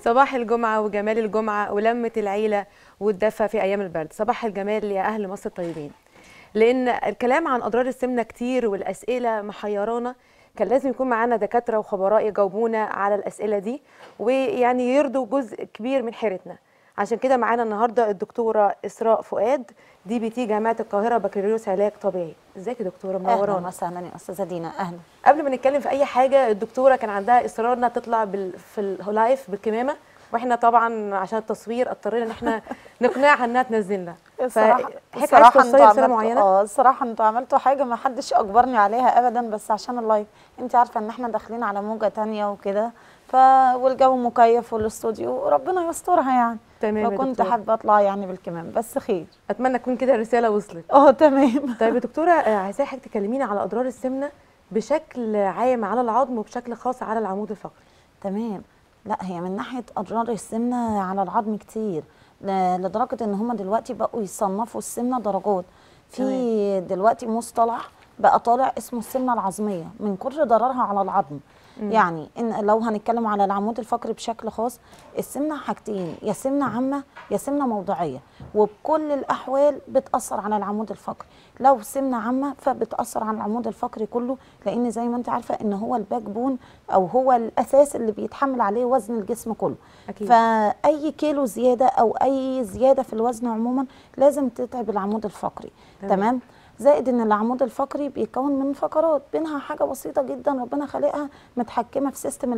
صباح الجمعة وجمال الجمعة ولمة العيلة والدفى في أيام البرد. صباح الجمال يا أهل مصر الطيبين. لأن الكلام عن أضرار السمنة كتير والأسئلة محيرانا، كان لازم يكون معانا دكاترة وخبراء يجاوبونا على الأسئلة دي ويعني يرضوا جزء كبير من حيرتنا. عشان كده معانا النهارده الدكتورة إسراء فؤاد، DPT جامعة القاهرة، بكالوريوس علاج طبيعي. ازيك يا دكتورة؟ منورانا. اهلا وسهلا يا استاذة دينا. اهلا. قبل ما نتكلم في اي حاجه، الدكتوره كان عندها اصرار انها تطلع في اللايف بالكمامه، واحنا طبعا عشان التصوير اضطرينا ان احنا نقنعها انها تنزلنا. الصراحه انتوا رساله معينه؟ الصراحه انتوا عملتوا حاجه ما حدش اجبرني عليها ابدا، بس عشان اللايف. انت عارفه ان احنا داخلين على موجه تانية وكده، والجو مكيف والاستوديو ربنا يسترها يعني. تمام. فكنت حابه اطلع يعني بالكمام، بس خير. اتمنى تكون كده الرساله وصلت. تمام. طيب يا دكتوره، عايزاك حضرتك تكلمينا على اضرار السمنه بشكل عام على العظم وبشكل خاص على العمود الفقري. تمام. لا، هي من ناحيه اضرار السمنه على العظم كتير، لدرجه ان هم دلوقتي بقوا يصنفوا السمنه درجات. في دلوقتي مصطلح بقى طالع اسمه السمنه العظميه من كتر ضررها على العظم. يعني إن لو هنتكلم على العمود الفقري بشكل خاص، السمنه حاجتين، يا سمنه عامه يا سمنه موضعيه، وبكل الاحوال بتاثر على العمود الفقري. لو سمنه عامه فبتاثر على العمود الفقري كله، لان زي ما انت عارفه ان هو الباك بون او هو الاساس اللي بيتحمل عليه وزن الجسم كله. أكيد. فاي كيلو زياده او اي زياده في الوزن عموما لازم تتعب العمود الفقري. تمام. زائد ان العمود الفقري بيتكون من فقرات، بينها حاجه بسيطه جدا ربنا خالقها متحكمه في سيستم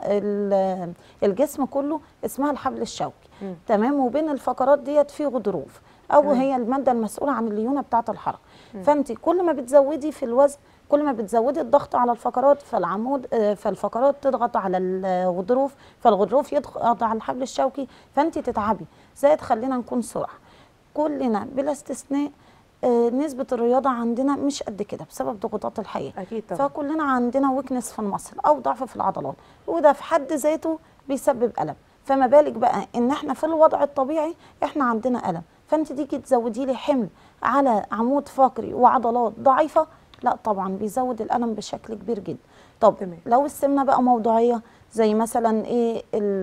الجسم كله، اسمها الحبل الشوكي. تمام. وبين الفقرات ديت في غضروف، او هي الماده المسؤوله عن الليونه بتاعه الحركه. فانت كل ما بتزودي في الوزن، كل ما بتزودي الضغط على الفقرات، فالفقرات تضغط على الغضروف، فالغضروف يضغط على الحبل الشوكي، فانت تتعبي. زائد خلينا نكون صراحه، كلنا بلا استثناء نسبة الرياضة عندنا مش قد كده بسبب ضغوطات الحياة. أكيد طبعا. فكلنا عندنا ويكنس في المصل أو ضعف في العضلات، وده في حد ذاته بيسبب ألم. فما بالك بقى إن إحنا في الوضع الطبيعي إحنا عندنا ألم، فأنت تيجي تزودي لي حمل على عمود فقري وعضلات ضعيفة، لا طبعا بيزود الألم بشكل كبير جدا. طب لو السمنة بقى موضوعية، زي مثلا إيه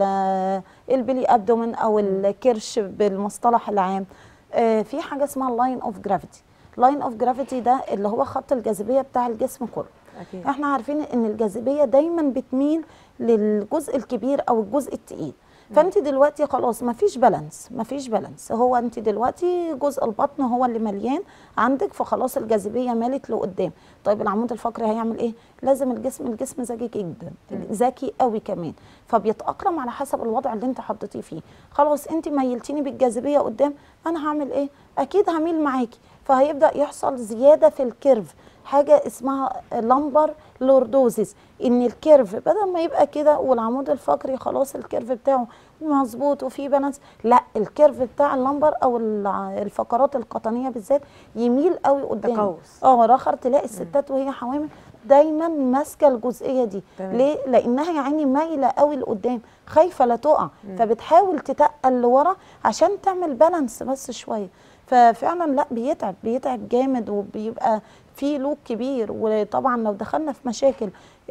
البلي أبدومن أو الكرش بالمصطلح العام، في حاجه اسمها اللاين اوف جرافيتي. لاين اوف جرافيتي ده اللي هو خط الجاذبيه بتاع الجسم كله. أكيد. احنا عارفين ان الجاذبيه دايما بتميل للجزء الكبير او الجزء الثقيل. فانت دلوقتي خلاص مفيش بالانس، هو انت دلوقتي جزء البطن هو اللي مليان عندك، فخلاص الجاذبيه مالت لقدام. طيب العمود الفقري هيعمل ايه؟ لازم الجسم ذكي جدا، ذكي قوي كمان، فبيتاقلم على حسب الوضع اللي انت حطيتيه فيه. خلاص انت ميلتيني بالجاذبيه قدام، انا هعمل ايه؟ اكيد هميل معاكي، فهيبدا يحصل زياده في الكيرف، حاجه اسمها لامبر لوردوزيس، ان الكيرف بدل ما يبقى كده والعمود الفقري خلاص الكيرف بتاعه مظبوط وفي بالانس، لا الكيرف بتاع اللامبر او الفقرات القطنيه بالذات يميل قوي قدام. تقوس. رخر تلاقي الستات وهي حوامل دايما ماسكه الجزئيه دي. ليه؟ لانها يا عيني مايله قوي لقدام، خايفه لا تقع، فبتحاول تتقل لورا عشان تعمل بالانس بس شويه. ففعلا لا، بيتعب جامد، وبيبقى في لوك كبير. وطبعا لو دخلنا في مشاكل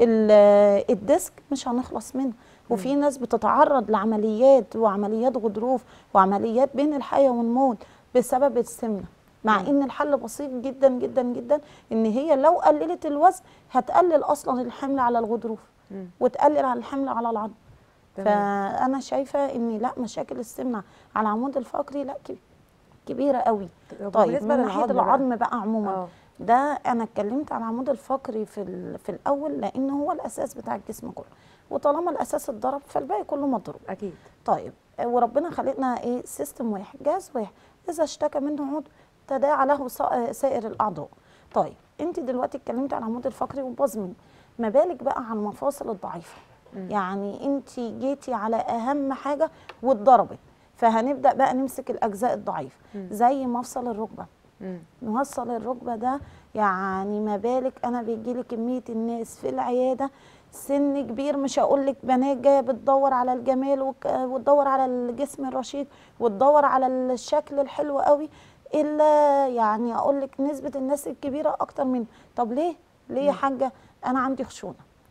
الديسك مش هنخلص منه. وفي ناس بتتعرض لعمليات وعمليات غضروف وعمليات بين الحياه والموت بسبب السمنه، مع ان الحل بسيط جدا جدا جدا، ان هي لو قللت الوزن هتقلل اصلا الحمل على الغضروف وتقلل على الحمل على العظم. فانا شايفه ان لا، مشاكل السمنه على العمود الفقري لا كبيره قوي. طيب من ناحيه العظم بقى عموما، ده انا اتكلمت عن العمود الفقري في الاول لان هو الاساس بتاع الجسم كله، وطالما الاساس اتضرب فالباقي كله مضروب. اكيد. طيب وربنا خلقنا ايه؟ سيستم واحد، جهاز واحد، اذا اشتكى منه عضو تداعى له سائر الاعضاء. طيب انت دلوقتي اتكلمتي عن العمود الفقري وبظمي، ما بالك بقى عن المفاصل الضعيفه؟ يعني انت جيتي على اهم حاجه واتضربت، فهنبدا بقى نمسك الاجزاء الضعيفه زي مفصل الركبه. مفصل الركبه ده يعني ما بالك، انا بيجيلي كميه الناس في العياده سن كبير، مش هقول لك بنات جايه بتدور على الجمال وتدور على الجسم الرشيق وتدور على الشكل الحلو قوي، الا يعني اقول لك نسبه الناس الكبيره اكتر منه. طب ليه يا حاجه؟ انا عندي خشونه،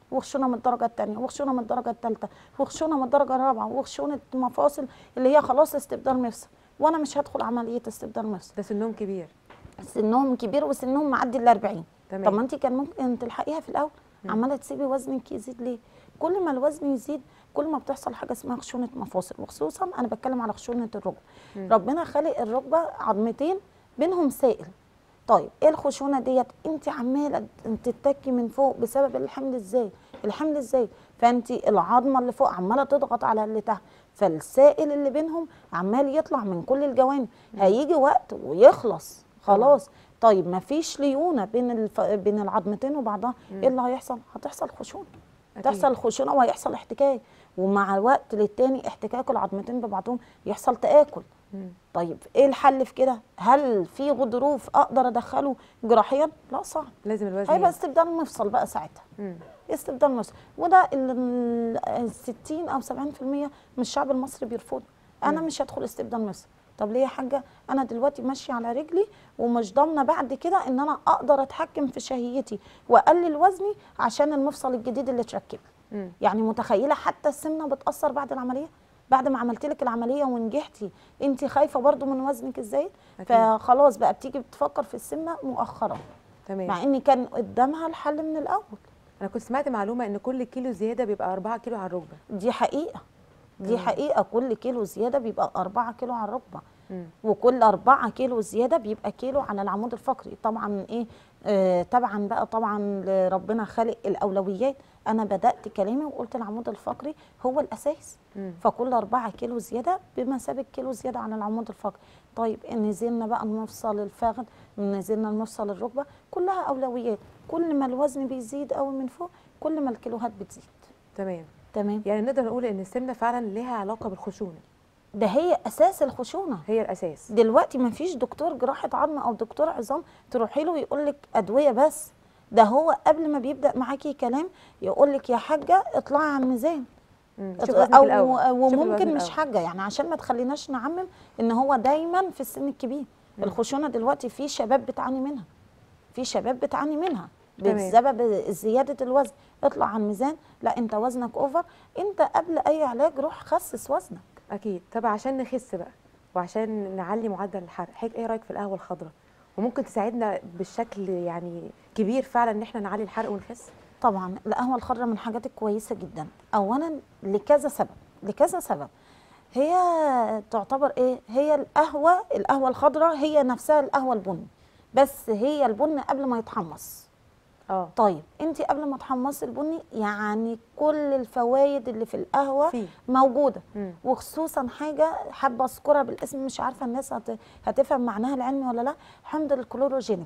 وخشونه من الدرجه الثانيه، وخشونه من الدرجه الثالثه، وخشونه من الدرجه الرابعه، وخشونه مفاصل اللي هي خلاص استبدال مفصل، وانا مش هدخل عمليه استبدال مفصل. ده سنهم كبير. سنهم كبير وسنهم معدي ال 40. تمام. طب ما انت كان ممكن تلحقيها في الاول. عماله تسيبي وزنك يزيد ليه؟ كل ما الوزن يزيد كل ما بتحصل حاجه اسمها خشونه مفاصل، وخصوصا انا بتكلم على خشونه الركبه. ربنا خالق الركبه عظمتين بينهم سائل. طيب ايه الخشونه ديت؟ انت عماله تتكي من فوق بسبب الحمل ازاي؟ الحمل ازاي؟ فانت العظمه اللي فوق عماله تضغط على اللي تحت، فالسائل اللي بينهم عمال يطلع من كل الجوانب. هيجي وقت ويخلص خلاص. طيب ما فيش ليونه بين العظمتين وبعضها، ايه اللي هيحصل؟ هتحصل خشونه. تحصل خشونه وهيحصل احتكاك، ومع الوقت للتاني احتكاك العظمتين ببعضهم يحصل تآكل. طيب ايه الحل في كده؟ هل في غضروف اقدر ادخله جراحيا؟ لا صعب. لازم الوزن هيبقى استبدال مفصل بقى ساعتها. استبدال مفصل، وده ال 60 او 70% من الشعب المصري بيرفضه. انا مش هدخل استبدال مفصل. طب ليه يا حاجه؟ انا دلوقتي ماشيه على رجلي ومش ضامنه بعد كده ان انا اقدر اتحكم في شهيتي واقلل وزني عشان المفصل الجديد اللي اتركب. يعني متخيله حتى السمنه بتاثر بعد العمليه؟ بعد ما عملت لك العمليه ونجحتي انت خايفه برضو من وزنك ازاي؟ فخلاص بقى بتيجي بتفكر في السمنه مؤخرا. تمام. مع ان كان قدامها الحل من الاول. انا كنت سمعت معلومه ان كل كيلو زياده بيبقى 4 كيلو على الركبه. دي حقيقه. دي حقيقه، كل كيلو زياده بيبقى 4 كيلو على الركبه. وكل 4 كيلو زياده بيبقى كيلو على العمود الفقري. طبعا ايه؟ طبعا بقى طبعا ربنا خالق الاولويات. انا بدات كلامي وقلت العمود الفقري هو الاساس. فكل 4 كيلو زياده بمثابه كيلو زياده على العمود الفقري. طيب نزلنا بقى المفصل الفخذ، نزلنا المفصل الركبه، كلها اولويات. كل ما الوزن بيزيد قوي من فوق كل ما الكيلوهات بتزيد. تمام. تمام. يعني نقدر نقول ان السمنه فعلا ليها علاقه بالخشونه. ده هي اساس الخشونه. هي الاساس. دلوقتي ما فيش دكتور جراحه عظم او دكتور عظام تروحي له يقول لك ادويه بس. ده هو قبل ما بيبدا معاكي كلام يقول لك يا حاجه اطلعي على الميزان. وممكن مش حاجه، يعني عشان ما تخليناش نعمم ان هو دايما في السن الكبير. الخشونه دلوقتي في شباب بتعاني منها. في شباب بتعاني منها بسبب زياده الوزن. اطلع على الميزان، لا انت وزنك اوفر، انت قبل اي علاج روح خسس وزنك. اكيد. طب عشان نخس بقى وعشان نعلي معدل الحرق، حضرتك ايه رايك في القهوه الخضراء؟ وممكن تساعدنا بالشكل يعني كبير فعلا ان احنا نعلي الحرق ونخس؟ طبعا القهوه الخضراء من الحاجات الكويسه جدا. اولا لكذا سبب. هي تعتبر ايه؟ هي القهوه الخضراء هي نفسها القهوه البني، بس هي البن قبل ما يتحمص. طيب انت قبل ما تحمصي البني يعني كل الفوائد اللي في القهوه موجوده. وخصوصا حاجه حابه اذكرها بالاسم، مش عارفه الناس هتفهم معناها العلمي ولا لا. حمض الكلوروجينيك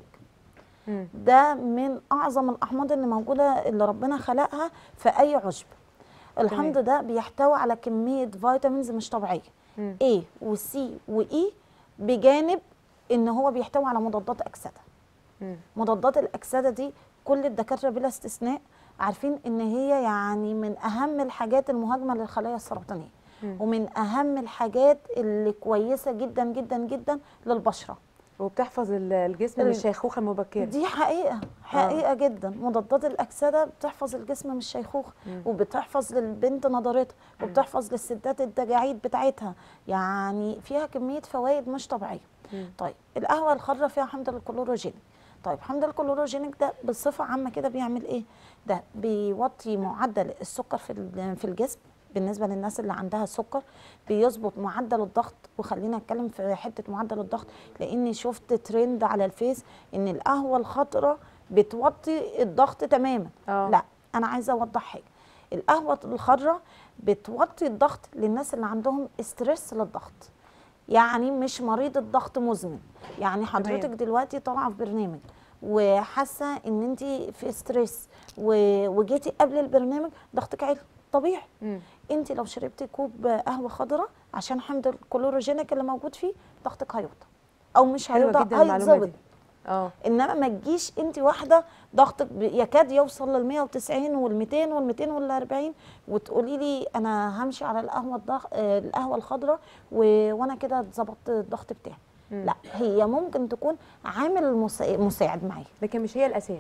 ده من اعظم الاحماض اللي موجوده اللي ربنا خلقها في اي عشب. الحمض ده بيحتوي على كميه فيتامينز مش طبيعيه، A وC وE، بجانب ان هو بيحتوي على مضادات اكسده. مضادات الاكسده دي كل الدكاتره بلا استثناء عارفين ان هي يعني من اهم الحاجات المهاجمه للخلايا السرطانيه، ومن اهم الحاجات اللي كويسه جدا جدا جدا للبشره، وبتحفظ الجسم من الشيخوخه المبكره. دي حقيقه جدا. مضادات الاكسده بتحفظ الجسم من الشيخوخه، وبتحفظ للبنت نضارتها، وبتحفظ للستات التجاعيد بتاعتها. يعني فيها كميه فوائد مش طبيعيه. طيب القهوه الخضراء فيها حمض الكلوروجينيك. طيب حمض الكلوروجينيك ده بصفه عامه كده بيعمل ايه؟ ده بيوطي معدل السكر في الجسم بالنسبه للناس اللي عندها سكر، بيظبط معدل الضغط. وخلينا اتكلم في حته معدل الضغط، لاني شفت ترند على الفيس ان القهوه الخضراء بتوطي الضغط تماما. لا انا عايزه اوضح حاجه. القهوه الخضراء بتوطي الضغط للناس اللي عندهم استرس للضغط، يعني مش مريض الضغط مزمن. يعني حضرتك دلوقتي طالعه في برنامج وحاسه ان انت في ستريس وجيتي قبل البرنامج ضغطك عالي طبيعي. انت لو شربتي كوب قهوه خضراء عشان حمض الكلوروجينيك اللي موجود فيه ضغطك هيوطى، او مش هيوطى هيتظبط. انما ما تجيش انت واحده ضغطك يكاد يوصل لل 190 وال 200 وال 240 وتقولي لي انا همشي على القهوه الخضراء وانا كده ظبطت الضغط بتاعي. لا، هي ممكن تكون عامل مساعد معايا، لكن مش هي الاساس.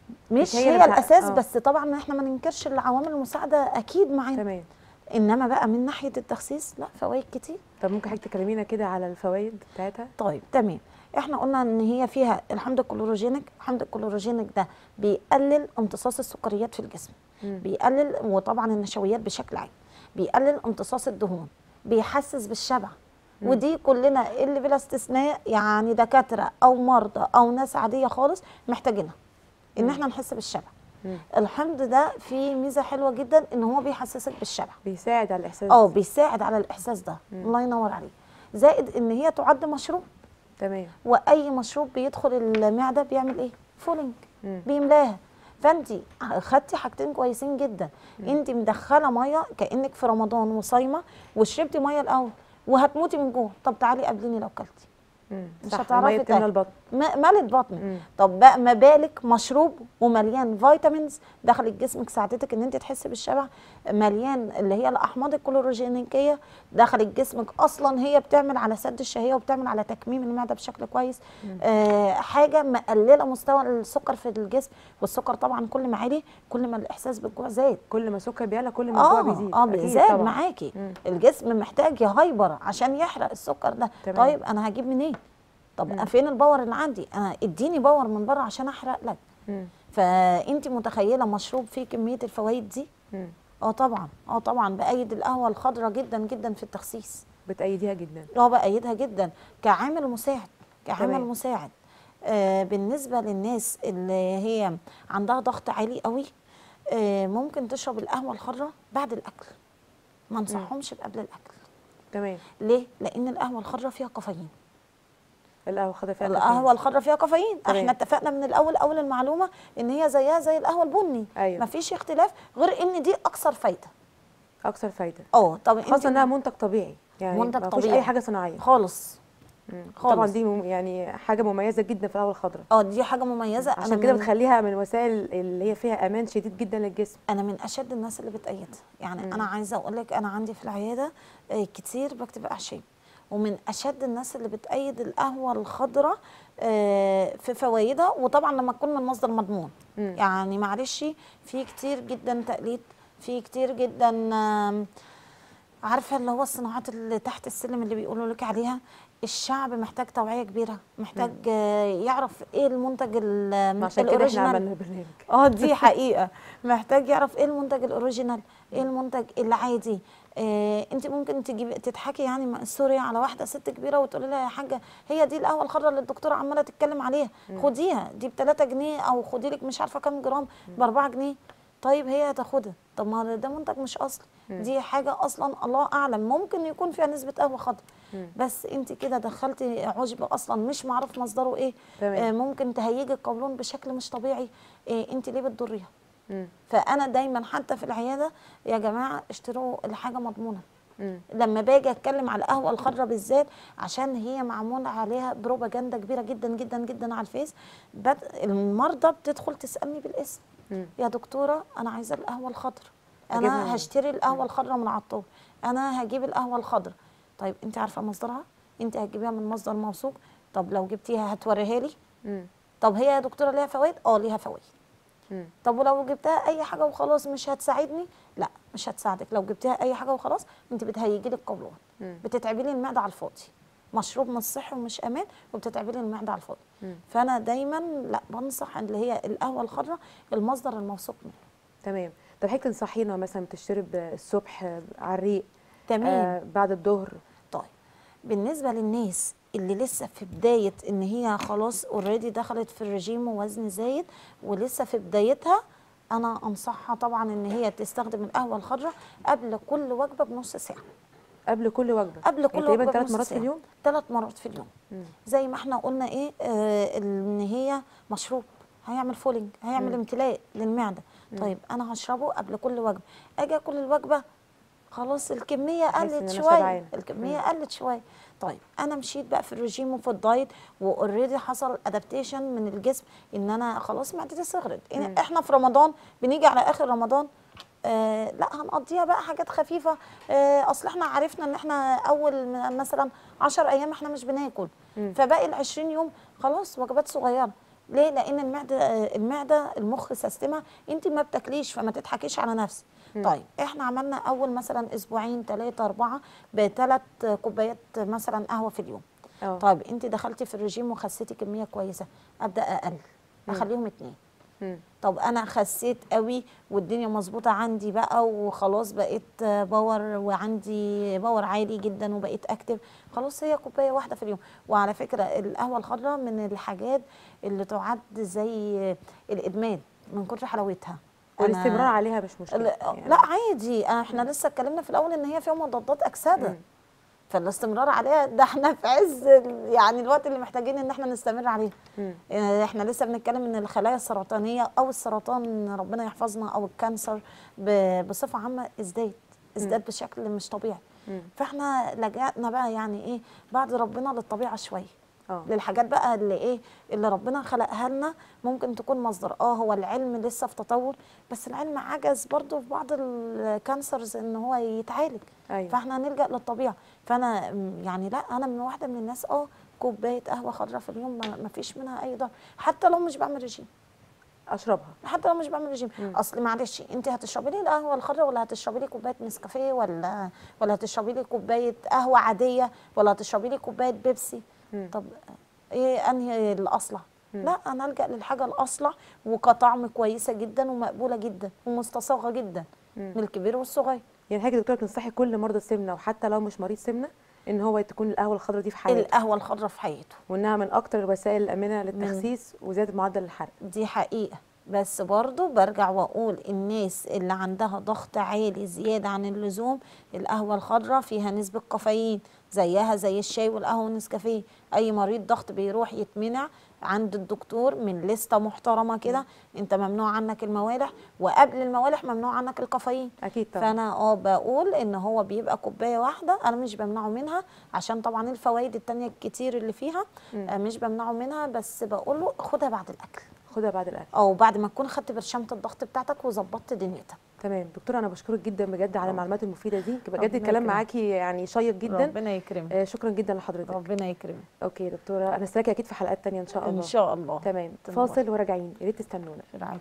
مش هي اللي هي الاساس، آه. بس طبعا احنا ما ننكرش العوامل المساعده اكيد معانا. تمام. انما بقى من ناحيه التخسيس لا، فوائد كتير. طب ممكن حضرتك تكلمينا كده على الفوائد بتاعتها؟ طيب تمام. احنا قلنا ان هي فيها الحمض الكلوروجينيك. الحمض الكلوروجينيك ده بيقلل امتصاص السكريات في الجسم، بيقلل وطبعا النشويات بشكل عام، بيقلل امتصاص الدهون، بيحسس بالشبع. ودي كلنا اللي بلا استثناء يعني دكاتره او مرضى او ناس عاديه خالص محتاجينها، ان احنا نحس بالشبع. الحمض ده فيه ميزه حلوه جدا، ان هو بيحسسك بالشبع، بيساعد على الاحساس. بيساعد على الاحساس ده. الله ينور عليك. زائد ان هي تعد مشروب. تمام. واي مشروب بيدخل المعده بيعمل ايه؟ فولنج، بيملاها. فانت خدتي حاجتين كويسين جدا. انت مدخله ميه كانك في رمضان وصايمه وشربتي ميه الاول وهتموتي من جوه. طب تعالي قابليني لو كلتي، مش هتعرفي تملى البطن. ملت بطنك. طب بقى ما بالك مشروب ومليان فيتامينز دخلت جسمك ساعدتك ان انت تحسي بالشبع، مليان اللي هي الاحماض الكلوروجينيكيه دخلت جسمك، اصلا هي بتعمل على سد الشهيه وبتعمل على تكميم المعده بشكل كويس. حاجه مقلله مستوى السكر في الجسم. والسكر طبعا كل ما عالي كل ما الاحساس بالجوع زاد. كل ما السكر بيعلى كل ما الجوع بيزيد. بيزاد معاكي. الجسم محتاج يهايبر عشان يحرق السكر ده. تمام. طيب انا هجيب منين؟ طب فين الباور اللي عندي؟ انا اديني باور من بره عشان احرق لك. فانت متخيله مشروب فيه كميه الفوائد دي؟ طبعا بايد القهوه الخضراء جدا جدا في التخسيس. بتأيديها جدا؟ بايدها جدا كعامل مساعد. مساعد. بالنسبه للناس اللي هي عندها ضغط عالي قوي، ممكن تشرب القهوه الخضراء بعد الاكل. ما انصحهمش قبل الاكل. تمام. ليه؟ لان القهوه الخضراء فيها كافيين. القهوه الخضراء فيها كافيين. احنا اتفقنا من الاول اول المعلومه ان هي زيها زي القهوه البني. أيوة. مفيش اختلاف غير ان دي اكثر فايده. طب خاصه انها منتج طبيعي، يعني منتج مفيش اي حاجه صناعيه خالص. طبعا دي يعني حاجه مميزه جدا في القهوه الخضراء. دي حاجه مميزه. عشان كده بتخليها من الوسائل اللي هي فيها امان شديد جدا للجسم. انا من اشد الناس اللي بتأيدها. يعني انا عايزه اقول لك انا عندي في العياده كتير بكتب اعشاب، ومن اشد الناس اللي بتأيد القهوه الخضراء في فوائدها. وطبعا لما تكون من مصدر مضمون. يعني معلش في كتير جدا تقليد، في كتير جدا عارفه اللي هو الصناعات اللي تحت السلم اللي بيقولوا لك عليها. الشعب محتاج توعيه كبيره، محتاج يعرف ايه المنتج عشان كده احنا عملنا البرنامج. دي حقيقه. محتاج يعرف ايه المنتج الاوريجينال، ايه المنتج العادي. انت ممكن تضحكي يعني سوري على واحده ست كبيره وتقولي لها يا حاجه هي دي القهوه الخضراء اللي الدكتوره عماله تتكلم عليها، خديها دي ب3 جنيه او خدي لك مش عارفه كام جرام ب4 جنيه. طيب هي هتاخدها. طب ما ده منتج مش اصلي، دي حاجه اصلا الله اعلم ممكن يكون فيها نسبه قهوه خضراء، بس انت كده دخلتي عشب اصلا مش معروف مصدره ايه. ممكن تهيجي القولون بشكل مش طبيعي. انت ليه بتضريها؟ فانا دايما حتى في العياده يا جماعه اشتروا الحاجه مضمونه. لما باجي اتكلم على القهوه الخضراء بالذات عشان هي معمول عليها بروباجندا كبيره جدا جدا جدا على الفيس، المرضى بتدخل تسالني بالاسم، يا دكتوره انا عايزه القهوه الخضراء، انا هشتري القهوه الخضراء من عطار، انا هجيب القهوه الخضراء. طيب انت عارفه مصدرها؟ انت هتجيبيها من مصدر موثوق؟ طب لو جبتيها هتوريها لي؟ طب هي يا دكتوره ليها فوائد؟ ليها فوائد. طب ولو جبتها اي حاجه وخلاص مش هتساعدني؟ لا مش هتساعدك. لو جبتها اي حاجه وخلاص انت بتهيجي لي القولون، بتتعبي لي المعده على الفاضي. مشروب مش صحي ومش امان وبتتعبي لي المعده على الفاضي. فانا دايما لا بنصح اللي هي القهوه الخضراء المصدر الموثوق منه. تمام. طب حضرتك تنصحينا مثلا تشرب الصبح على الريق؟ تمام. بعد الظهر؟ طيب بالنسبه للناس اللي لسه في بدايه ان هي خلاص اوريدي دخلت في الرجيم ووزن زايد ولسه في بدايتها، انا انصحها طبعا ان هي تستخدم القهوه الخضراء قبل كل وجبه بنص ساعه. قبل كل وجبه؟ قبل كل وجبه 3 مرات في اليوم؟ 3 مرات في اليوم. زي ما احنا قلنا ايه ان هي مشروب هيعمل فولنج، هيعمل امتلاء للمعده. طيب انا هشربه قبل كل وجبه. اجي اكل الوجبه خلاص الكميه قلت شويه، قلت شويه. طيب انا مشيت بقى في الرجيم وفي الدايت واوريدي حصل ادابتيشن من الجسم ان انا خلاص معدتي صغرت. احنا في رمضان بنيجي على اخر رمضان لا هنقضيها بقى حاجات خفيفه. اصل احنا عرفنا ان احنا اول مثلا 10 ايام احنا مش بناكل، فباقي ال20 يوم خلاص وجبات صغيره. ليه؟ لان المعده المخ سيستمها انت ما بتاكليش، فما تضحكيش على نفسك. طيب احنا عملنا اول مثلا اسبوعين 3 4 ب3 كوبايات مثلا قهوه في اليوم. طيب انت دخلتي في الرجيم وخسيتي كميه كويسه، ابدا اقل، اخليهم 2. طب انا خسيت قوي والدنيا مظبوطه عندي بقى وخلاص بقيت باور وعندي باور عالي جدا وبقيت اكتف، خلاص هي كوبايه واحده في اليوم. وعلى فكره القهوه الخضراء من الحاجات اللي تعد زي الادمان من كتر حلاوتها. والاستمرار عليها مش مشكله يعني. لا عادي، احنا لسه اتكلمنا في الاول ان هي فيها مضادات اكسده، فالاستمرار عليها ده احنا في عز يعني الوقت اللي محتاجين ان احنا نستمر عليه. يعني احنا لسه بنتكلم ان الخلايا السرطانيه او السرطان ربنا يحفظنا او الكانسر بصفه عامه ازداد بشكل مش طبيعي. فاحنا لجأنا بقى يعني ايه بعد ربنا للطبيعه شويه، للحاجات بقى اللي ربنا خلقها لنا. ممكن تكون مصدر هو العلم لسه في تطور، بس العلم عجز برضو في بعض الكانسرز ان هو يتعالج. أيوة. فاحنا هنلجأ للطبيعه. فانا يعني لا، انا من واحده من الناس كوبايه قهوه خضراء في اليوم ما فيش منها اي ضرر، حتى لو مش بعمل رجيم اشربها، حتى لو مش بعمل رجيم. اصل معلش، انت هتشربي لي القهوه الخضراء ولا هتشربي لي كوبايه نسكافيه ولا هتشربي لي كوبايه قهوه عاديه ولا هتشربي لي كوبايه بيبسي؟ طب ايه انهي الاصلح؟ لا، انا الجا للحاجه الاصلح وكطعم كويسه جدا ومقبوله جدا ومستصاغه جدا من الكبير والصغير. يعني حاجه دكتوره تنصحي كل مرضى السمنه وحتى لو مش مريض سمنه ان هو تكون القهوه الخضراء دي في حياته، القهوه الخضراء في حياته، وانها من اكتر الوسائل الامنه للتخسيس وزياده معدل الحرق. دي حقيقه. بس برضو برجع واقول الناس اللي عندها ضغط عالي زياده عن اللزوم، القهوه الخضراء فيها نسبه كافيين زيها زي الشاي والقهوه والنسكافيه. اي مريض ضغط بيروح يتمنع عند الدكتور من لسته محترمه كده، انت ممنوع عنك الموالح، وقبل الموالح ممنوع عنك الكافيين. اكيد طبعا. فانا بقول ان هو بيبقى كوبايه واحده، انا مش بمنعه منها عشان طبعا الفوائد التانيه الكتير اللي فيها مش بمنعه منها، بس بقول له خدها بعد الاكل، خدها بعد الاكل او بعد ما تكون خدت برشامه الضغط بتاعتك وظبطت دنيتك. تمام. دكتوره انا بشكرك جدا بجد على المعلومات المفيده دي، بجد الكلام معاكي يعني شيق جدا. ربنا يكرمك. شكرا جدا لحضرتك. ربنا يكرمك. اوكي دكتوره، انا استناكي اكيد في حلقات تانية ان شاء الله. ان شاء الله. تمام. فاصل وراجعين، يا ريت تستنونا.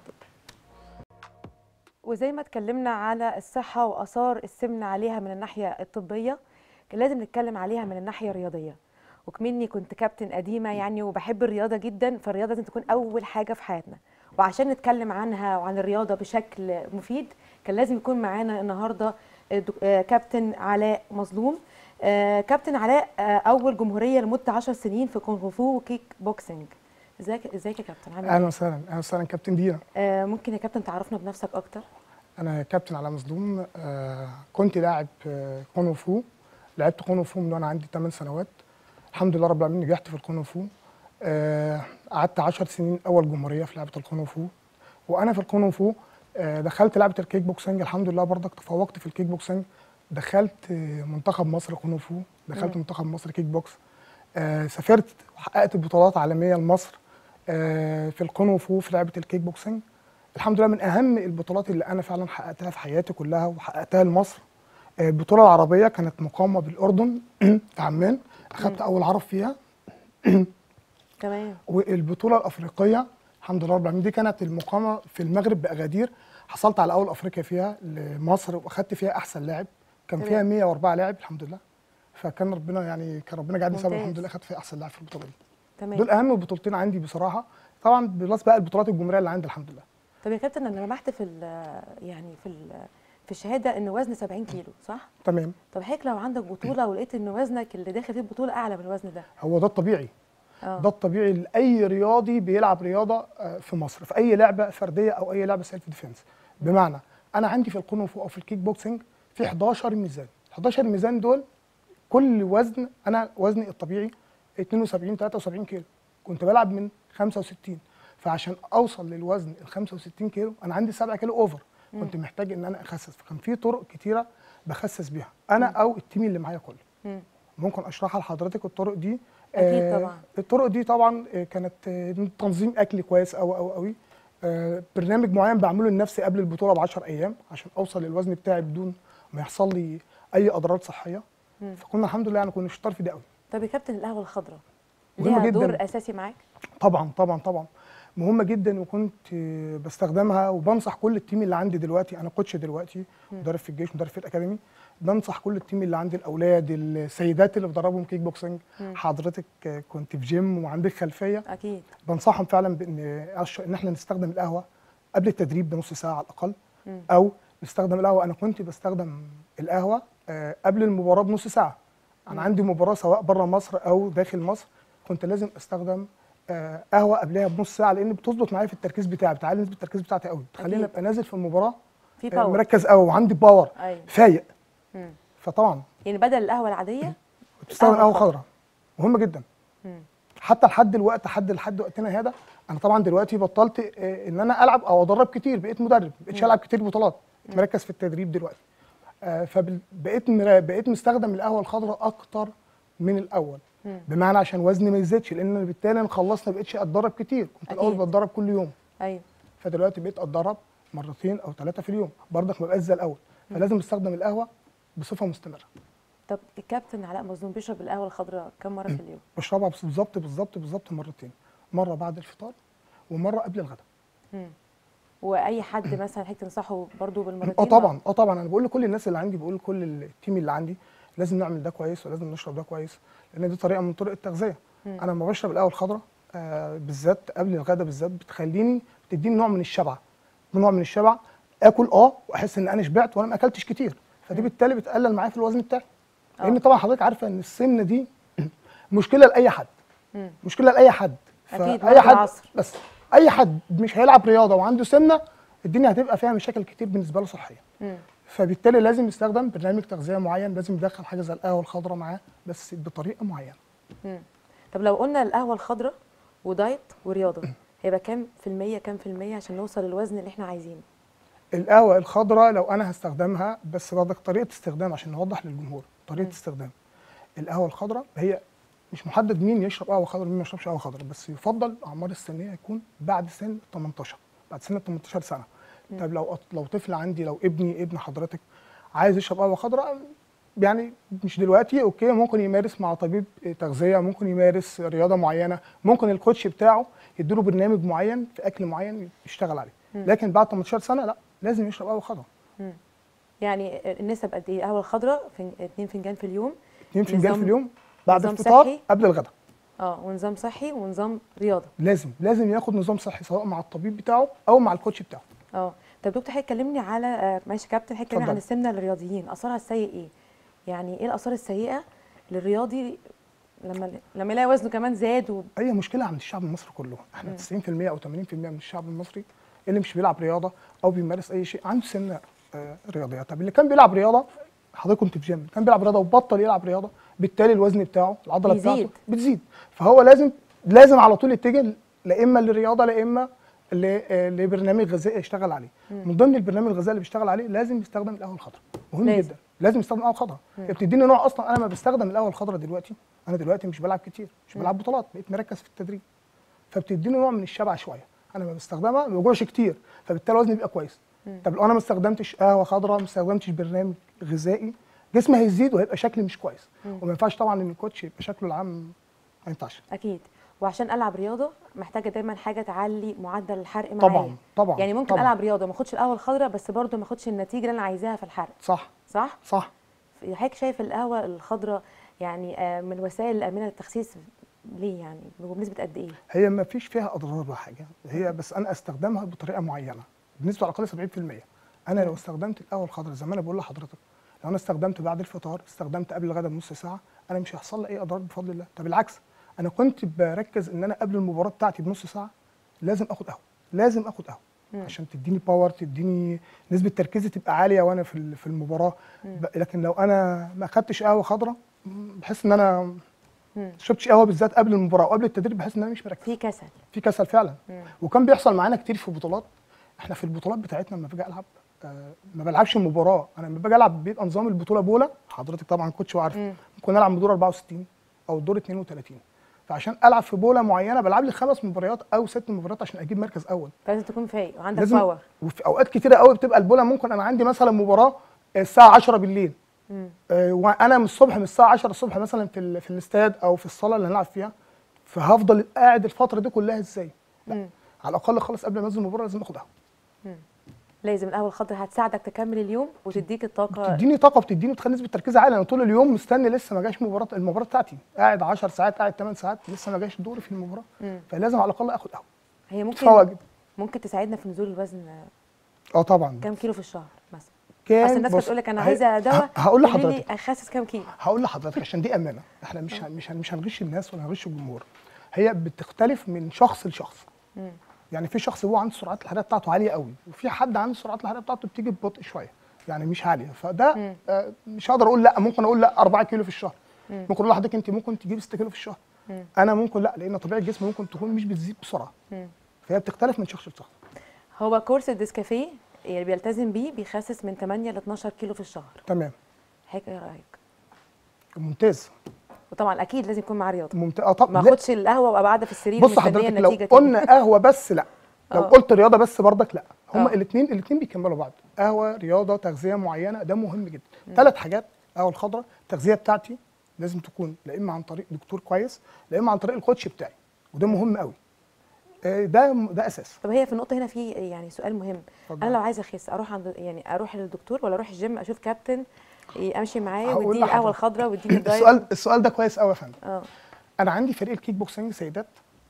وزي ما اتكلمنا على الصحه واثار السمنه عليها من الناحيه الطبيه، كان لازم نتكلم عليها من الناحيه الرياضيه. وكمني كنت كابتن قديمه يعني وبحب الرياضه جدا، فالرياضه لازم تكون اول حاجه في حياتنا. وعشان نتكلم عنها وعن الرياضه بشكل مفيد كان لازم يكون معانا النهارده كابتن علاء مظلوم. كابتن علاء اول جمهوريه لمده 10 سنين في كونغ فو وكيك بوكسنج. ازيك يا كابتن؟ عامل ايه؟ اهلا وسهلا. اهلا وسهلا كابتن دينا. ممكن يا كابتن تعرفنا بنفسك اكتر؟ انا كابتن علاء مظلوم. كنت لاعب كونغ فو، لعبت كونغ فو من وانا عندي 8 سنوات. الحمد لله رب العالمين نجحت في الكونغ فو. قعدت 10 سنين اول جمهوريه في لعبه الكونغ فو. وانا في الكونغ فو دخلت لعبه الكيك بوكسنج، الحمد لله برضك تفوقت في الكيك بوكسنج. دخلت منتخب مصر كونغ فو، دخلت منتخب مصر كيك بوكس. سافرت وحققت بطولات عالميه لمصر في الكونغ فو في لعبه الكيك بوكسنج. الحمد لله من اهم البطولات اللي انا فعلا حققتها في حياتي كلها وحققتها لمصر البطوله العربيه كانت مقامه بالاردن في عمان، اخذت اول عرب فيها. تمام. والبطوله الافريقيه الحمد لله رب العالمين دي كانت المقامه في المغرب باغادير، حصلت على اول افريقيا فيها لمصر واخدت فيها احسن لاعب، كان فيها 104 لاعب الحمد لله. فكان ربنا يعني كان ربنا جعلني سبب الحمد لله، اخدت فيها احسن لاعب في البطوله دي. تمام. دول اهم بطولتين عندي بصراحه، طبعا بلس بقى البطولات الجمهوريه اللي عندي الحمد لله. طب يا كابتن انا لمحت في الشهاده ان وزن 70 كيلو صح؟ تمام. طب حضرتك لو عندك بطوله ولقيت ان وزنك اللي داخل فيه البطوله اعلى من الوزن ده؟ هو ده الطبيعي. ده الطبيعي لاي رياضي بيلعب رياضه في مصر، في اي لعبه فرديه او اي لعبه سيلف ديفنس. بمعنى انا عندي في الكونغ فو او في الكيك بوكسنج في 11 ميزان، 11 ميزان دول كل وزن، انا وزني الطبيعي 72 73 كيلو، كنت بلعب من 65. فعشان اوصل للوزن ال 65 كيلو انا عندي 7 كيلو اوفر، كنت محتاج ان انا اخسس. فكان في طرق كتيره بخسس بيها انا او التيم اللي معايا كله. ممكن اشرحها لحضرتك الطرق دي؟ اكيد طبعا. الطرق دي طبعا كانت تنظيم اكل كويس قوي قوي قوي، برنامج معين بعمله لنفسي قبل البطوله ب 10 ايام عشان اوصل للوزن بتاعي بدون ما يحصل لي اي اضرار صحيه. فكنا الحمد لله يعني كنا شطار في ده قوي. طب يا كابتن القهوه الخضراء ليها دور اساسي معاك؟ طبعا طبعا طبعا. مهمه جدا، وكنت بستخدمها وبنصح كل التيم اللي عندي دلوقتي. انا كوتش دلوقتي، مدرب في الجيش، مدرب في الاكاديمي. بنصح كل التيم اللي عندي، الاولاد، السيدات اللي بدربهم كيك بوكسنج. حضرتك كنت في جيم وعندك خلفيه، اكيد بنصحهم فعلا ان احنا نستخدم القهوه قبل التدريب بنص ساعه على الاقل، او نستخدم القهوه. انا كنت بستخدم القهوه قبل المباراه بنص ساعه. انا عندي مباراه سواء بره مصر او داخل مصر، كنت لازم استخدم قهوه قبلها بنص ساعه، لان بتظبط معايا في التركيز بتاعي، بتعلي نسبه التركيز بتاعتي قوي، بتخليني ابقى نازل في المباراه في باور، مركز قوي وعندي باور، أيوة. فايق. فطبعا يعني بدل القهوه العاديه بتستخدم قهوه خضراء، مهمه جدا. حتى لحد دلوقتي، لحد وقتنا هذا، انا طبعا دلوقتي بطلت ان انا العب او ادرب كتير، بقيت مدرب، ما بقتش العب كتير بطولات، مركز في التدريب دلوقتي. فبقيت مستخدم القهوه الخضراء اكتر من الاول، بمعنى عشان وزني ما يزيدش، لان بالتالي انا خلصت ما بقتش اتدرب كتير. كنت الاول بتدرب كل يوم، ايوه، فدلوقتي بقيت اتدرب مرتين او 3 في اليوم، برضك ما بقاش زي الاول. فلازم استخدم القهوه بصفه مستمره. طب الكابتن علاء مظلوم بيشرب القهوه الخضراء كم مره في اليوم؟ بشربها بالظبط مرتين، مره بعد الفطار ومره قبل الغداء. واي حد مثلا حضرتك تنصحه برضو بالمرتين؟ طبعا انا بقول لكل الناس اللي عندي، بقول لكل التيم اللي عندي، لازم نعمل ده كويس ولازم نشرب ده كويس، لان دي طريقه من طرق التغذيه. انا لما بشرب القهوه الخضراء بالذات قبل الغداء بالذات، بتديني نوع من الشبع، اكل واحس ان انا شبعت وانا ما اكلتش كتير، فدي بالتالي بتقلل معايا في الوزن بتاعي. لان طبعا حضرتك عارفه ان السمنه دي مشكله لاي حد، اكيد اي حد، العصر. بس اي حد مش هيلعب رياضه وعنده سمنه، الدنيا هتبقى فيها مشاكل كتير بالنسبه له صحيه. فبالتالي لازم يستخدم برنامج تغذيه معين، لازم يدخل حاجه زي القهوه الخضراء معاه، بس بطريقه معينه. طب لو قلنا القهوه الخضراء ودايت ورياضه، هيبقى كام في المية عشان نوصل للوزن اللي احنا عايزينه؟ القهوه الخضراء لو انا هستخدمها، بس برضك طريقه استخدام عشان نوضح للجمهور طريقه استخدام القهوه الخضراء، هي مش محدد مين يشرب قهوه خضراء ومين ما يشربش قهوه خضراء، بس يفضل الاعمار السنيه يكون بعد سن 18، بعد سن 18 سنه. طب لو طفل عندي، لو ابن حضرتك عايز يشرب قهوه خضراء، يعني مش دلوقتي، اوكي، ممكن يمارس مع طبيب تغذيه، ممكن يمارس رياضه معينه، ممكن الكوتش بتاعه يديله برنامج معين في اكل معين يشتغل عليه. لكن بعد 18 سنه لا، لازم يشرب قهوه خضراء. يعني النسب قد ايه؟ القهوه الخضراء 2 فنجان في اليوم، 2 فنجان في اليوم بعد الفطار قبل الغداء. ونظام صحي ونظام رياضه. لازم ياخد نظام صحي، سواء مع الطبيب بتاعه او مع الكوتش بتاعه. طب دكتور حضرتك كلمني على معلش كابتن، حضرتك كلمني عن السمنه للرياضيين، اثرها السيء ايه؟ يعني ايه الاثار السيئه للرياضي لما يلاقي وزنه كمان زاد هي مشكله عند الشعب المصري كله. احنا 90% او 80% من الشعب المصري اللي مش بيلعب رياضه او بيمارس اي شيء عنده سمنه رياضيه. طب اللي كان بيلعب رياضه، حضرتك كنت في جيم، كان بيلعب رياضه وبطل يلعب رياضه، بالتالي الوزن بتاعه، العضله بتاعته بتزيد، فهو لازم على طول يتجه لا اما للرياضه لا اما لبرنامج غذائي يشتغل عليه. من ضمن البرنامج الغذائي اللي بيشتغل عليه لازم يستخدم القهوه الخضراء، مهم جدا، لازم يستخدم القهوه الخضراء. هي بتديني نوع، اصلا انا ما بستخدم القهوه الخضراء دلوقتي، انا دلوقتي مش بلعب كتير، مش بلعب بطولات، بقيت مركز في التدريب، فبتديني نوع من الشبع شويه، انا ما بستخدمها ما بجوعش كتير، فبالتالي وزني بيبقى كويس. طب لو انا ما استخدمتش قهوه خضراء، ما استخدمتش برنامج غذائي، جسمي هيزيد وهيبقى شكلي مش كويس، وما ينفعش طبعا ان الكوتش يبقى شكله العام، ما ينفعش. اكيد. وعشان العب رياضه محتاجه دايما حاجه تعلي معدل الحرق معايا. طبعا يعني ممكن العب رياضه ما اخدش القهوه الخضراء، بس برضه ما اخدش النتيجه اللي انا عايزاها في الحرق. صح. حضرتك شايف القهوه الخضراء يعني من وسائل الامنه للتخسيس ليه؟ يعني بنسبه قد ايه؟ هي ما فيش فيها اضرار ولا حاجه، هي بس انا استخدمها بطريقه معينه بنسبه على الاقل 70%. انا لو استخدمت القهوه الخضراء زي ما انا بقول لحضرتك، لو انا استخدمت بعد الفطار، استخدمت قبل الغداء بنص ساعه، انا مش هيحصل لي اي اضرار بفضل الله. طب بالعكس، انا كنت بركز ان انا قبل المباراه بتاعتي بنص ساعه لازم اخد قهوه، عشان تديني باور، تديني نسبه تركيزي تبقى عاليه وانا في المباراه. لكن لو انا ما اخدتش قهوه خضراء، بحس ان انا شربتش قهوه بالذات قبل المباراه وقبل التدريب، بحس ان انا مش مركز، في كسل فعلا. وكان بيحصل معانا كتير في بطولات. احنا في البطولات بتاعتنا لما باجي العب ما بلعبش المباراه، انا لما باجي العب بيبقى نظام البطوله بوله، حضرتك طبعا كوتش وعارف، ممكن العب من دور 64 او الدور 32، فعشان العب في بوله معينه بلعب لي 5 مباريات او 6 مباريات عشان اجيب مركز اول. لازم تكون فايق وعندك باور. وفي اوقات كتيره قوي بتبقى البوله، ممكن انا عندي مثلا مباراه الساعه 10 بالليل، وانا من الساعه 10 الصبح مثلا في الاستاد او في الصاله اللي هنلعب فيها، فهفضل قاعد الفتره دي كلها ازاي؟ لا، على الاقل خالص قبل ما انزل المباراه لازم اخد قهوه. لازم القهوه الخضراء هتساعدك تكمل اليوم وتديك الطاقه. بتديني طاقه، بتخلي نسبه تركيز عاليه. انا طول اليوم مستني، لسه ما جاش المباراه بتاعتي، قاعد 10 ساعات، قاعد 8 ساعات، لسه ما جاش دوري في المباراه. فلازم على الاقل اخد قهوه. هي ممكن تساعدنا في نزول الوزن. طبعا. كام كيلو في الشهر مثلا؟ كام؟ اصل الناس بتقول لك انا عايزه دواء، هقول لحضرتك اخسس كام كيلو. هقول لحضرتك عشان دي امانه، احنا مش هنغش الناس ولا هنغش الجمهور. هي بتختلف من شخص لشخص. يعني في شخص هو عنده السرعات الحراريه بتاعته عاليه قوي، وفي حد عنده السرعات الحراريه بتاعته بتيجي ببطء شويه، يعني مش عاليه. فده مش هقدر اقول لا، ممكن اقول لا 4 كيلو في الشهر. ممكن اقول لحضرتك انت ممكن تجيب 6 كيلو في الشهر. انا ممكن لا، لان طبيعه الجسم ممكن تكون مش بتزيد بسرعه. فهي بتختلف من شخص لشخص. هو كورس الديسكافيه اللي بيلتزم بيه بيخسس من 8 ل 12 كيلو في الشهر. تمام. حضرتك ايه رايك؟ ممتاز. وطبعا اكيد لازم يكون معاه رياضه. ممتاز. طب ما اخدش القهوه وابقى قاعده في السرير بص مستنيه حضرتك، النتيجه لو قلنا قهوه بس لا، لو قلت رياضه بس برضك لا. هما الاثنين بيكملوا بعض. قهوه، رياضه، تغذيه معينه، ده مهم جدا. 3 حاجات. قهوه الخضراء، التغذيه بتاعتي لازم تكون لا اما عن طريق دكتور كويس، لا اما عن طريق الكوتش بتاعي، وده مهم قوي. ده اساس. طب هي في النقطه هنا في يعني سؤال مهم. انا لو عايزه اخس اروح عند اروح للدكتور ولا اروح الجيم اشوف كابتن امشي معاه ويديني القهوه الخضراء ويديني الدايت؟ السؤال ده كويس قوي يا فندم. انا عندي فريق الكيك بوكسنج سيدات،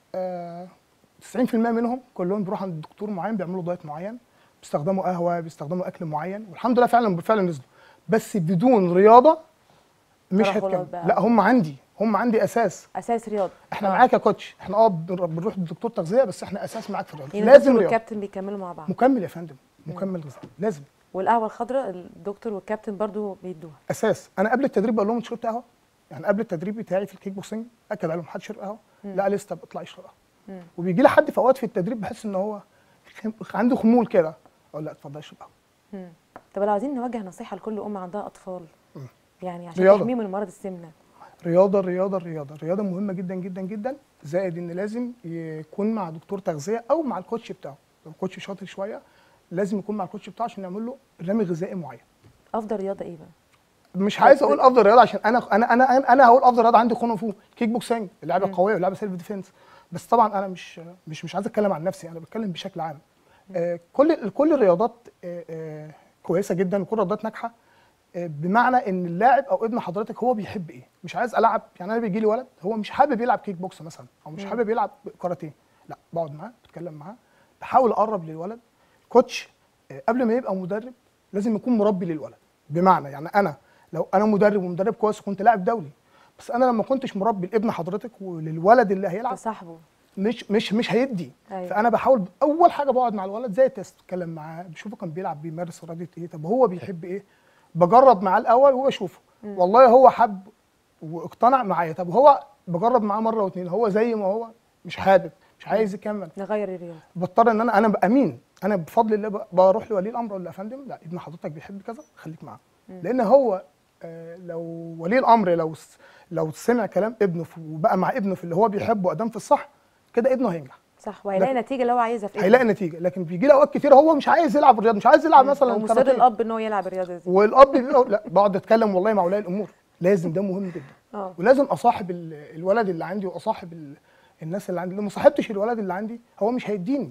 90% منهم كلهم بيروحوا عند دكتور معين، بيعملوا دايت معين، بيستخدموا قهوه، بيستخدموا اكل معين، والحمد لله فعلا نزلوا. بس بدون رياضه مش هتكمل. لا، هم عندي اساس رياضه. احنا معاك يا كوتش، احنا بنروح للدكتور تغذيه، بس احنا اساس معاك في الرياضه. يعني لازم والكابتن بيكملوا مع بعض. مكمل يا فندم، مكمل غذائي لازم. والقهوه الخضراء الدكتور والكابتن برضو بيدوها اساس. انا قبل التدريب بقول لهم انت شربت قهوه؟ يعني قبل التدريب بتاعي في الكيك بوكسنج اكد عليهم حد شرب قهوه؟ لا لسه، اطلع اشرب قهوه. وبيجي لي حد في اوقات في التدريب بحس ان هو عنده خمول كده، اقول لا اتفضل اشرب قهوه. طب لو عايزين نوجه نصيحه لكل ام عندها اطفال يعني عشان تحميهم من مرض السمنه. رياضه رياضه رياضه رياضه مهمه جدا جدا جدا، زائد ان لازم يكون مع دكتور تغذيه او مع الكوتش بتاعه. لو الكوتش شاطر شويه لازم يكون مع الكوتش بتاعه عشان نعمل له برنامج غذائي معين. افضل رياضه ايه بقى؟ مش عايز اقول افضل رياضه عشان انا هقول افضل رياضه عندي كونغ فو، كيك بوكسنج، اللعبه القويه واللعبه سيلف ديفense. بس طبعا انا مش عايز اتكلم عن نفسي، انا بتكلم بشكل عام. كل الرياضات كويسه جدا، وكل الرياضات ناجحه، بمعنى ان اللاعب او ابن حضرتك هو بيحب ايه. مش عايز العب، يعني انا بيجي لي ولد هو مش حابب يلعب كيك بوكس مثلا، او مش حابب يلعب كاراتيه، لا بقعد معاه، بتكلم معاه، بحاول اقرب للولد. كوتش قبل ما يبقى مدرب لازم يكون مربي للولد. بمعنى يعني انا لو انا مدرب ومدرب كويس وكنت لاعب دولي، بس انا لما كنتش مربي لابن حضرتك وللولد اللي هيلعب صاحبه مش هيدي. أيوة. فانا بحاول اول حاجه بقعد مع الولد زي تيست، اتكلم معاه، بشوفه كان بيلعب، بيمارس رياضه ايه، طب هو بيحب ايه، بجرب معاه الاول واشوفه والله هو حب واقتنع معايا، طب هو بجرب معاه مره واثنين، هو زي ما هو مش حابب، مش عايز يكمل، نغير الرياضه. بضطر ان انا ابقى امين. انا بفضل الله بروح لولي الامر اقول له يا فندم لا، ابن حضرتك بيحب كذا، خليك معاه. لان هو لو ولي الامر لو سمع كلام ابنه وبقى مع ابنه في اللي هو بيحبه وادام في الصح كده، ابنه هينجح صح، وهيلاقي نتيجه اللي هو عايزها في ابنه. هيلاقي نتيجه. لكن بيجي له اوقات كتير هو مش عايز يلعب الرياضه، مش عايز يلعب مثلا ومصر الاب ان هو يلعب الرياضه دي، والاب لا، بقعد اتكلم والله مع اولياء الامور، لازم، ده مهم جدا. ولازم اصاحب الولد اللي عندي، واصاحب الناس اللي عندي. لو ما صاحبتش الولد اللي عندي هو مش هيديني.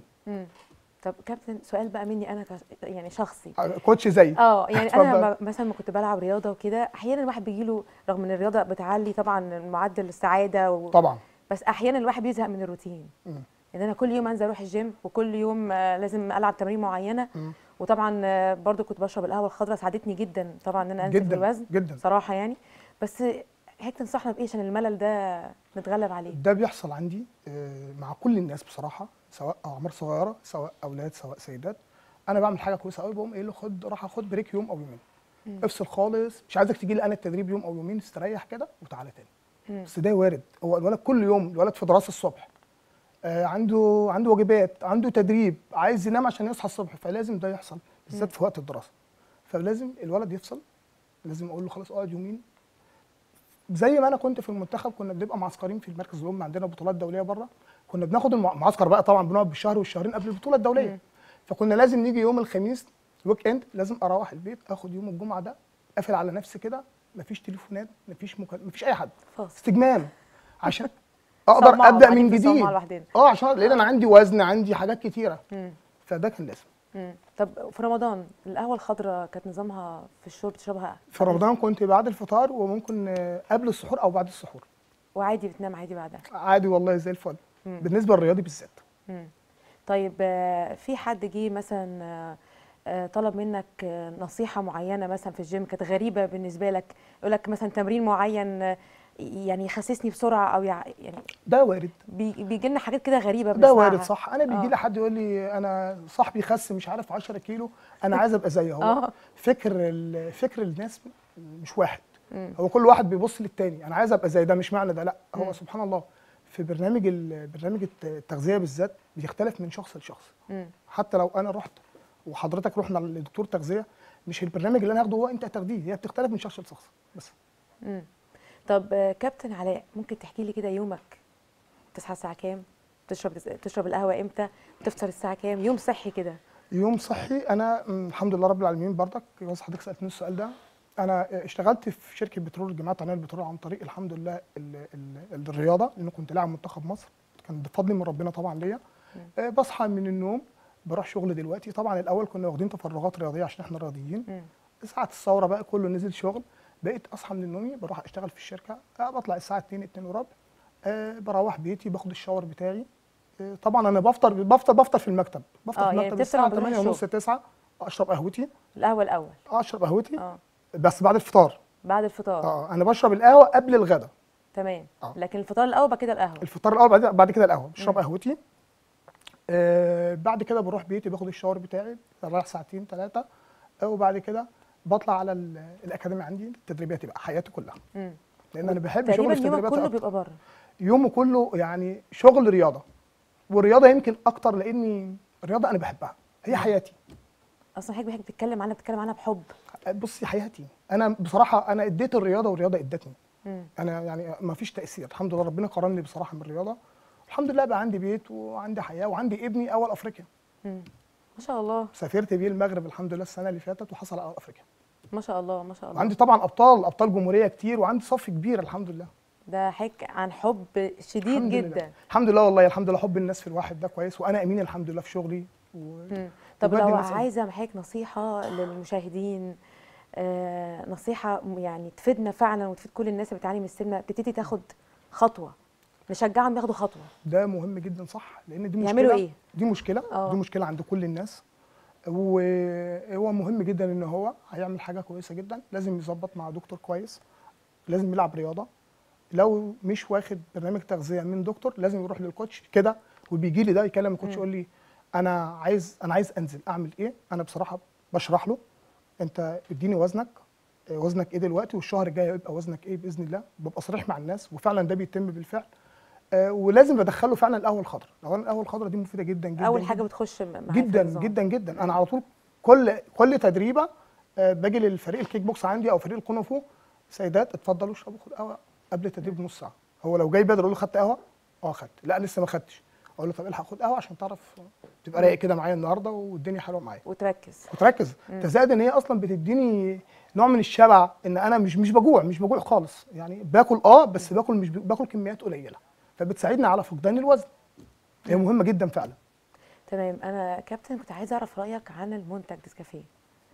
طب كابتن، سؤال بقى مني انا يعني شخصي، كوتش زي يعني انا مثلا ما كنت بلعب رياضه وكده، احيانا الواحد بيجي له رغم ان الرياضه بتعلي طبعا معدل السعاده طبعا، بس احيانا الواحد بيزهق من الروتين. ان انا كل يوم انزل اروح الجيم، وكل يوم لازم العب تمارين معينه. وطبعا برضو كنت بشرب القهوه الخضراء، ساعدتني جدا طبعا ان انا انزل في الوزن جدا صراحه يعني. بس هيك تنصحنا بايه عشان الملل ده نتغلب عليه؟ ده بيحصل عندي مع كل الناس بصراحه، سواء اعمار صغيره، سواء اولاد، سواء سيدات. انا بعمل حاجه كويسه قوي، بقوم قايل له راح اخد بريك يوم او يومين، افصل خالص، مش عايزك تيجي لي انا التدريب يوم او يومين، استريح كده وتعالى تاني. بس ده وارد. هو الولد كل يوم، الولد في دراسه الصبح، عنده واجبات، عنده تدريب، عايز ينام عشان يصحى الصبح، فلازم ده يحصل بالذات في وقت الدراسه. فلازم الولد يفصل، لازم اقول له خلاص اقعد يومين. زي ما انا كنت في المنتخب كنا بنبقى معسكرين في المركز الأم، عندنا بطولات دوليه بره، كنا بناخد المعسكر بقى، طبعا بنقعد بالشهر والشهرين قبل البطوله الدوليه. فكنا لازم نيجي يوم الخميس الويك اند، لازم اروح البيت اخد يوم الجمعه ده قافل على نفسي كده، مفيش تليفونات، مفيش اي حد، استجمام، عشان اقدر صومعة ابدا وبعدين من تصومعوا جديد. لوحدنا. عشان لان انا عندي وزن، عندي حاجات كتيره، فده كان لازم. طب في رمضان القهوه الخضراء كانت نظامها في الشرب تشربها في رمضان كنت بعد الفطار، وممكن قبل السحور او بعد السحور. وعادي بتنام عادي بعدها؟ عادي والله زي الفل. بالنسبه للرياضي بالذات. طيب في حد جه مثلا طلب منك نصيحه معينه مثلا في الجيم كانت غريبه بالنسبه لك، يقول لك مثلا تمرين معين يعني يخسسني بسرعه، او يعني ده وارد. بيجي لنا حاجات كده غريبه ده بنسمعها. وارد صح. انا بيجي لي حد يقول لي انا صاحبي خس مش عارف 10 كيلو، انا عايز ابقى زيه. هو فكر الناس مش واحد. هو كل واحد بيبص للتاني، انا عايز ابقى زي ده، مش معنى ده لا. هو سبحان الله في برنامج التغذيه بالذات بيختلف من شخص لشخص. حتى لو انا رحت وحضرتك رحنا لدكتور تغذيه، مش البرنامج اللي انا هاخده هو انت هتاخديه، هي بتختلف من شخص لشخص بس. طب كابتن علاء، ممكن تحكي لي كده يومك؟ تصحى الساعه كام؟ تشرب القهوه امتى؟ تفطر الساعه كام؟ يوم صحي كده. يوم صحي انا الحمد لله رب العالمين. برضك بس حضرتك سالتني السؤال ده. انا اشتغلت في شركه بترول الجماعه التعاونيه للبترول عن طريق الحمد لله الرياضه، لان كنت لاعب منتخب مصر، كان بفضل من ربنا طبعا ليا. بصحى من النوم بروح شغل. دلوقتي طبعا الاول كنا واخدين تفرغات رياضيه عشان احنا رياضيين. ساعه الثوره بقى كله نزل شغل، بقيت اصحى من النوم بروح اشتغل في الشركه. بطلع الساعه 2 وربع، بروح بيتي باخد الشاور بتاعي. طبعا انا بفطر في المكتب. بفطر في المكتب يعني الساعه بتفطر 8 ونص 9. اشرب قهوتي القهوه الاول. اشرب قهوتي بس بعد الفطار. بعد الفطار انا بشرب القهوه قبل الغداء. تمام. لكن الفطار الاول بعد كده القهوه. الفطار الاول بعد كده القهوه. بشرب قهوتي. بعد كده بروح بيتي باخد الشاور بتاعي، رايح ساعتين 3. وبعد كده بطلع على الاكاديميه عندي، التدريبات يبقى حياتي كلها. لان انا بحب شغل تقريبا التدريبات. يومك كله بيبقى بره. يومه كله يعني شغل رياضه، والرياضه يمكن اكتر لاني الرياضه انا بحبها، هي حياتي اصلا. حضرتك بتتكلم عنها بحب. بصي حياتي انا بصراحه، انا اديت الرياضه والرياضه ادتني. انا يعني ما فيش تاثير الحمد لله، ربنا كرمني بصراحه من الرياضه. الحمد لله بقى عندي بيت وعندي حياه وعندي ابني اول افريقيا. ما شاء الله. سافرت بيه المغرب الحمد لله السنه اللي فاتت وحصل على افريقيا. ما شاء الله ما شاء الله. وعندي طبعا ابطال جمهوريه كتير، وعندي صف كبير الحمد لله. ده حك عن حب شديد الحمد جدا. لله. الحمد لله والله الحمد لله. حب الناس في الواحد ده كويس، وانا امين الحمد لله في شغلي. طب لو عايزه محك نصيحه للمشاهدين، نصيحه يعني تفيدنا فعلا وتفيد كل الناس اللي بتعاني من السمنه، تبتدي تاخد خطوه، نشجعهم ياخدوا خطوه. ده مهم جدا صح، لان دي مشكله. يعملوا ايه؟ دي مشكله عند كل الناس. وهو مهم جدا ان هو هيعمل حاجه كويسه جدا، لازم يظبط مع دكتور كويس، لازم يلعب رياضه. لو مش واخد برنامج تغذيه من دكتور لازم يروح للكوتش كده. وبيجي لي ده يكلم الكوتش يقول لي انا عايز انزل اعمل ايه. انا بصراحه بشرح له انت اديني وزنك ايه دلوقتي، والشهر الجاي يبقى وزنك ايه باذن الله. ببقى صريح مع الناس، وفعلا ده بيتم بالفعل. ولازم بدخله فعلا القهوه الخضراء. القهوه الخضراء دي مفيده جدا جدا اول حاجه بتخش معايا جدا جدا جدا. انا على طول كل تدريبه باجي للفريق الكيك بوكس عندي او فريق الكونغ فو، سيدات اتفضلوا اشربوا خد قهوه قبل التدريب بنص ساعه. هو لو جاي بدري اقول له خدت قهوه؟ خدت. لا لسه ما خدتش. اقول له طب الحق خد قهوه عشان تعرف تبقى رايق كده معايا النهارده والدنيا حلوه معايا. وتركز. تزائد ان هي اصلا بتديني نوع من الشبع، ان انا مش بجوع خالص. يعني باكل بس مش باكل كميات قليله، فبتساعدني على فقدان الوزن. هي مهمه جدا فعلا. تمام. انا كابتن كنت عايزه اعرف رايك عن المنتج نسكافيه.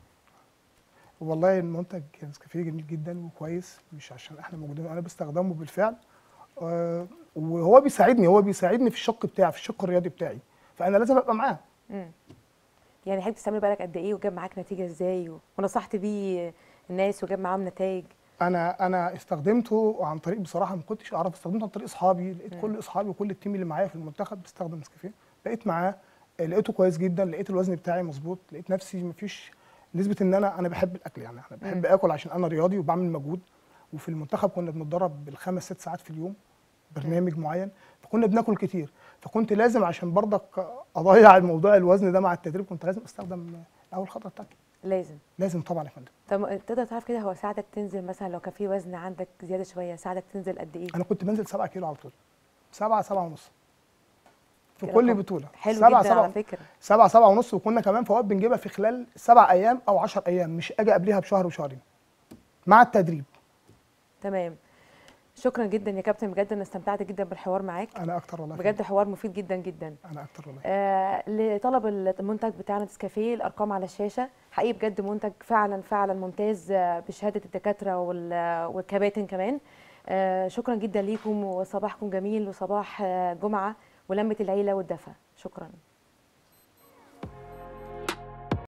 والله المنتج نسكافيه جميل جدا وكويس، مش عشان احنا موجودين، انا بستخدمه بالفعل. وهو بيساعدني في الشق بتاعي، في الشق الرياضي بتاعي، فانا لازم ابقى معاه. يعني حضرتك بتستعمله بقالك قد ايه وجاب معاك نتيجه ازاي ونصحت بيه الناس وجاب معاهم نتائج؟ انا استخدمته عن طريق، بصراحه ما كنتش اعرف، استخدمته عن طريق اصحابي. لقيت كل اصحابي وكل التيم اللي معايا في المنتخب بيستخدم نسكافيه، بقيت معاه، لقيته كويس جدا، لقيت الوزن بتاعي مظبوط، لقيت نفسي مفيش نسبه ان انا بحب الاكل. يعني انا بحب اكل عشان انا رياضي وبعمل مجهود. وفي المنتخب كنا بنتدرب بال5 6 ساعات في اليوم، برنامج معين، فكنا بناكل كتير. فكنت لازم عشان برضك اضيع الموضوع الوزن ده مع التدريب، كنت لازم استخدم القهوه الخضراء بتاعتي. لازم طبعا يا فندم. طب تقدر تعرف كده هو ساعدك تنزل مثلا لو كان في وزن عندك زياده شويه، ساعدك تنزل قد ايه؟ انا كنت بنزل 7 كيلو على طول، 7 ونص في كل بطوله. حلو جدا على فكره. 7 ونص. وكنا كمان فوائد بنجيبها في خلال 7 ايام او 10 ايام، مش اجي قبلها بشهر وشهرين مع التدريب. تمام. شكرا جدا يا كابتن، بجد انا استمتعت جدا بالحوار معاك، انا اكتر والله. بجد حوار مفيد جدا جدا. انا اكتر والله. لطلب المنتج بتاعنا نسكافيه، الارقام على الشاشه، حقيقي بجد منتج فعلا فعلا ممتاز بشهاده الدكاتره والكباتن كمان. شكرا جدا ليكم، وصباحكم جميل، وصباح جمعه ولمه العيله والدفى. شكرا.